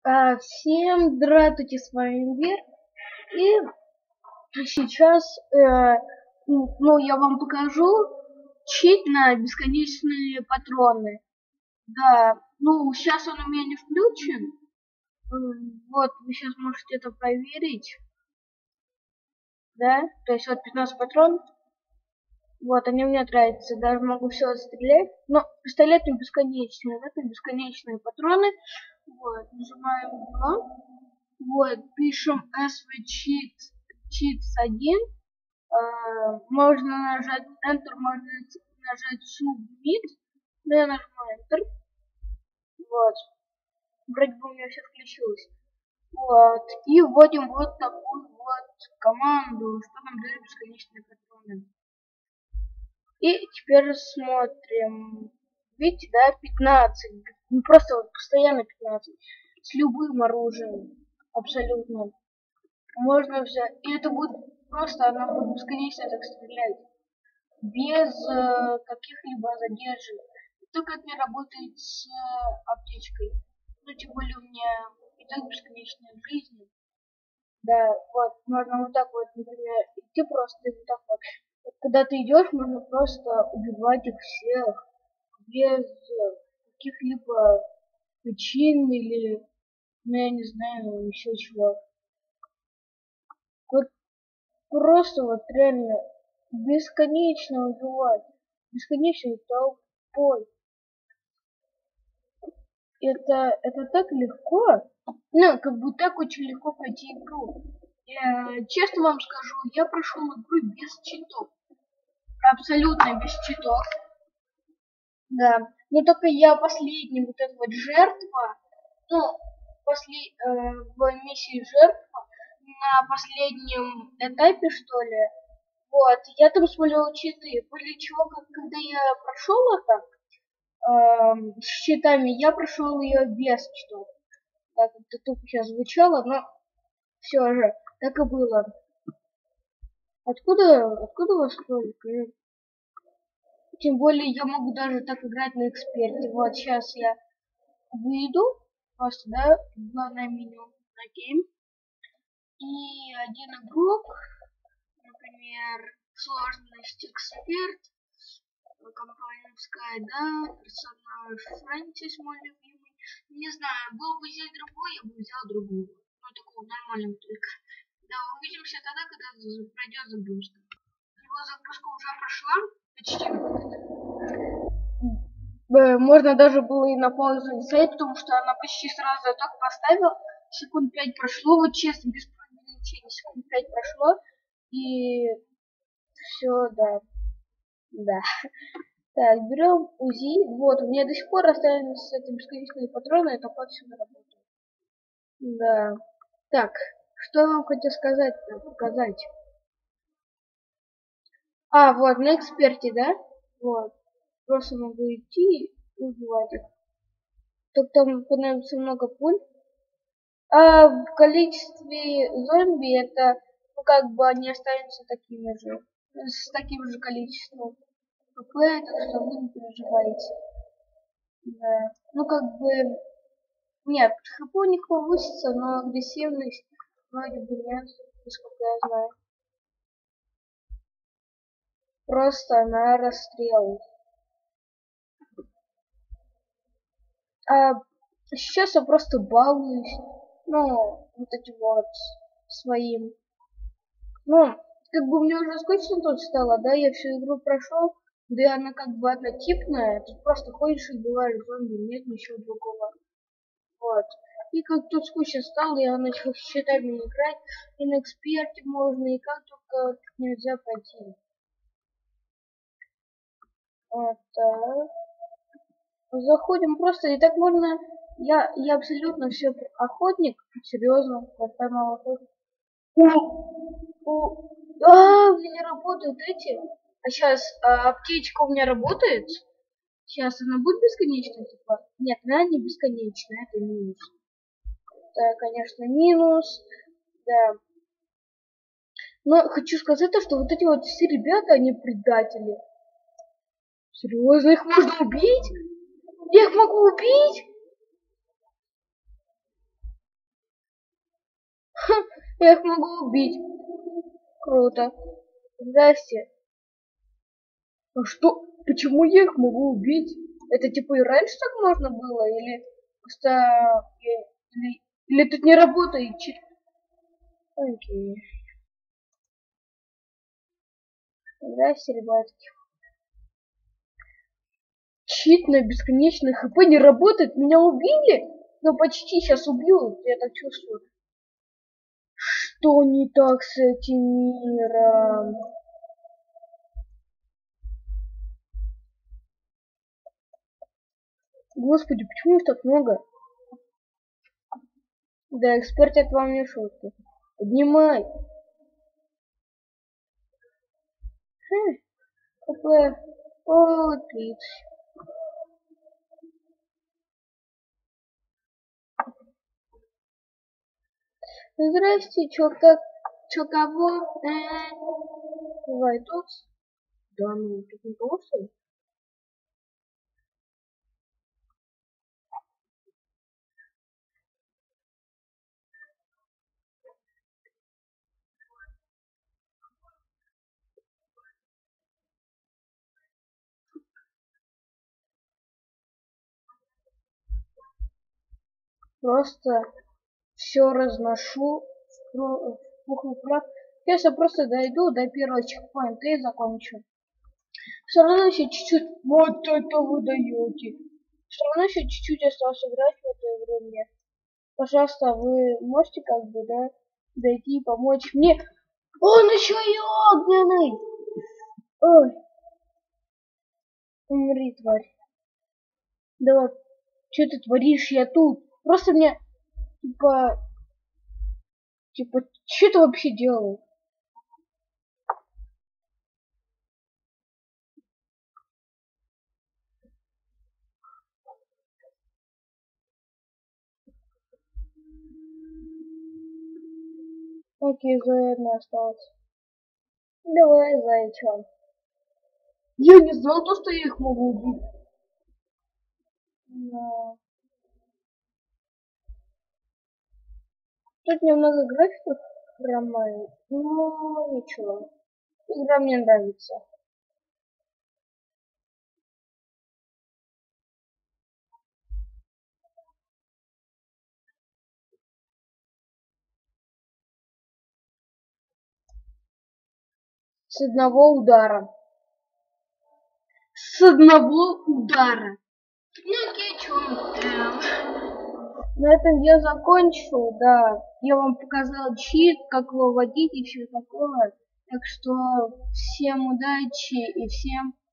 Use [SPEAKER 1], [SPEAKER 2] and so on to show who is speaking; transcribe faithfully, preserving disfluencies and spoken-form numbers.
[SPEAKER 1] А, всем здравствуйте, с вами Вер. И сейчас, э, ну, я вам покажу чит на бесконечные патроны. Да, ну, сейчас он у меня не включен. Вот, вы сейчас можете это проверить. Да, то есть вот пятнадцать патронов. Вот, они мне нравятся, даже могу все отстрелять. Но стрелять не бесконечно, да, это бесконечные патроны. Вот, нажимаем два. Вот, пишем svcheat cheats один. Uh, можно нажать Enter, можно нажать Submit. Да, я нажимаю Enter. Вот. Вроде бы у меня все включилось. Вот. И вводим вот такую вот команду, что нам дает бесконечные патроны. И теперь смотрим. Видите, да, пятнадцать. Ну, просто вот постоянно пятнадцать. С любым оружием. Абсолютно. Можно взять. И это будет просто, она будет бесконечно так стрелять. Без э, каких-либо задержек. Только это не работает с э, аптечкой. Ну, тем более у меня и так бесконечная жизнь. Да, вот, можно вот так вот, например, идти просто и вот так вот. Вот когда ты идешь, можно просто убивать их всех без каких-либо причин или, ну, я не знаю, еще чего. Вот просто вот реально бесконечно убивать, бесконечно толпой. Это, это так легко, ну, как бы так очень легко пройти игру. Я, честно вам скажу, я прошел игру без читов. Абсолютно без читов. Да. Но только я последний вот эта вот жертва, ну, после, э, в миссии жертва, на последнем этапе, что ли, вот, я там смотрел читы, после чего, как, когда я прошел это э, с читами, я прошел ее без читов. Так, это тупо сейчас звучало, но все же, так и было. Откуда, откуда у вас кролик? Тем более я могу даже так играть на эксперте. Вот сейчас я выйду, просто, да, в главное меню на game. И один игрок, например, сложность эксперт, компания Sky, да, персонаж Фрэнсис, мой любимый. Не знаю, был бы здесь другой, я бы взял другого. Ну, такого нормального только. Да, увидимся тогда, когда пройдет загрузка. Его загрузка уже прошла, почти. Можно даже было и на паузу не ставить, потому что она почти сразу я так поставила. Секунд пять прошло, вот честно, без преувеличения, секунд пять прошло. И все, да. Да. Так, берем УЗИ. Вот, у меня до сих пор остались эти бесконечные патроны, это как сюда работает. Да. Так, что я вам хотел сказать, показать. А, вот, на эксперте, да? Вот. Просто могу идти и убивать их. Только там понадобится много пуль. А в количестве зомби это, ну, как бы они останутся такими же. С таким же количеством хп, так что вы не переживаете. Да. Ну, как бы, нет, хп у них повысится, но агрессивность вроде бы нет, насколько я знаю. Просто на расстрел. А сейчас я просто балуюсь, ну, вот этим вот своим. Ну, как бы мне уже скучно тут стало, да, я всю игру прошел, да и она как бы однотипная, ты просто ходишь и убиваешь зомби, нет ничего другого. Вот. И как тут скучно стало, я начал с щитами играть, и на эксперте можно, и как только нельзя пройти. Вот так. Заходим просто, и так можно, я, я абсолютно все охотник, серьезно, я поймал охотник. У, а, у меня не работают эти. А сейчас а, аптечка у меня работает. Сейчас она будет бесконечная, типа? Нет, она не бесконечная, это минус. Это, конечно, минус. Да. Но хочу сказать то, что вот эти вот все ребята, они предатели. Серьезно, их можно убить? Я их могу убить? Я их могу убить. Круто. Здрасте. А что? Почему я их могу убить? Это типа и раньше так можно было? Или просто... Или, или тут не работает? Чит... Окей. Здрасте, ребятки. Чит на бесконечный хп не работает. Меня убили? Ну почти сейчас убьют, я так чувствую. Что не так с этим миром? Господи, почему их так много? Да, эксперт, это вам не шутки. Поднимай. Хм, КП. О, тридцать. Здрасте, чё как? Чё кого? Э, давай тут. Да ну, тут никого что ли? Просто все разношу в пух и прах. Сейчас я просто дойду до первого чекпоинта и закончу. Все равно еще чуть-чуть. Вот это вы даете. Все равно еще чуть-чуть осталось играть в эту игру мне. Пожалуйста, вы можете как бы, да, дойти и помочь мне. Он еще и огненный. Ой, умри, тварь. Да, что ты творишь, я тут. Просто мне, типа, типа, что ты вообще делал? Окей, заодно осталось. Давай, зайчон. Я не знал то, что я их могу убить. Но... Тут немного графиков хромает, но ничего. Игра мне нравится. С одного удара. С одного удара. Ну окей, чё? Эм, На этом я закончил, да. Я вам показал чит, как его вводить и все такое. Так что всем удачи и всем